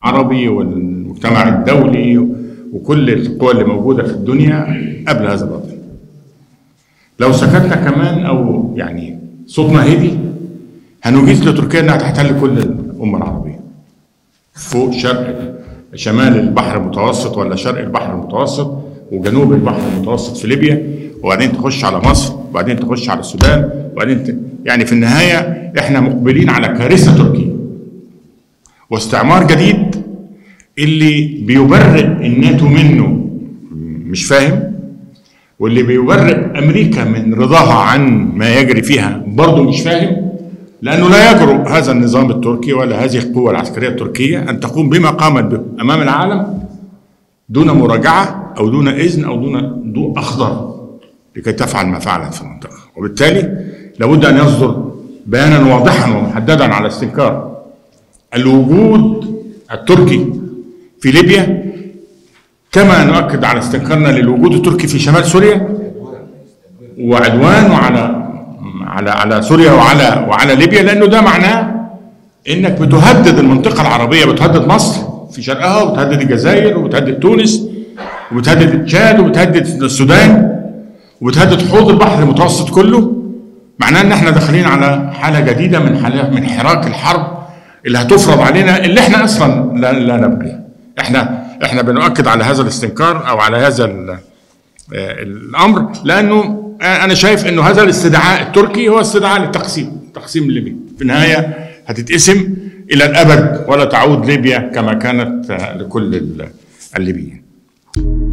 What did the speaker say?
العربي والمجتمع الدولي وكل القوى اللي موجودة في الدنيا قبل هذا الوطن. لو سكتنا كمان أو يعني صوتنا هدي هنجيز لتركيا إنها تحتل كل الأمة العربية فوق شمال البحر المتوسط ولا شرق البحر المتوسط وجنوب البحر المتوسط في ليبيا، وبعدين تخش على مصر، وبعدين تخش على السودان، وبعدين يعني في النهاية احنا مقبلين على كارثة تركيا واستعمار جديد اللي بيبرئ الناتو منه مش فاهم، واللي بيبرئ أمريكا من رضاها عن ما يجري فيها برضه مش فاهم، لأنه لا يجرؤ هذا النظام التركي ولا هذه القوة العسكرية التركية أن تقوم بما قامت أمام العالم دون مراجعة أو دون إذن أو دون ضوء أخضر لكي تفعل ما فعلت في المنطقة. وبالتالي لابد أن يصدر بيانا واضحا ومحددا على استنكار الوجود التركي في ليبيا، كما نؤكد على استنكارنا للوجود التركي في شمال سوريا وعدوان على سوريا وعلى ليبيا، لأنه ده معناه إنك بتهدد المنطقة العربية، بتهدد مصر في شرقها وبتهدد الجزائر وبتهدد تونس وبتهدد تشاد وبتهدد السودان وبتهدد حوض البحر المتوسط كله. معناه ان احنا داخلين على حاله جديده من حراك الحرب اللي هتفرض علينا، اللي احنا اصلا لا نبغيها. احنا بنؤكد على هذا الاستنكار او على هذا الامر، لانه انا شايف انه هذا الاستدعاء التركي هو استدعاء للتقسيم الليبي. في النهايه هتتقسم الى الابد ولا تعود ليبيا كما كانت لكل الليبيين.